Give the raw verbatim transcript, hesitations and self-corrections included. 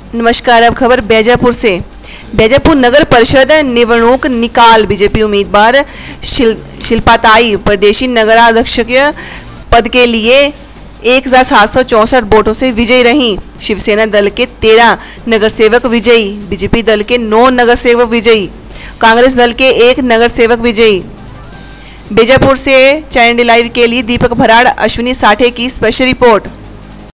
नमस्कार। अब खबर बीजापुर से। बीजापुर नगर परिषद निवडणूक निकाल। बीजेपी उम्मीदवार शिल, शिल्पाताई प्रदेशी नगराध्यक्ष पद के लिए एक हजार सात सौ चौंसठ वोटों से विजयी रहीं। शिवसेना दल के तेरह नगर सेवक विजयी, बीजेपी दल के नौ नगर सेवक विजयी, कांग्रेस दल के एक नगर सेवक विजयी। बीजापुर से चैनल लाइव के लिए दीपक भराड़, अश्विनी साठे की स्पेशल रिपोर्ट।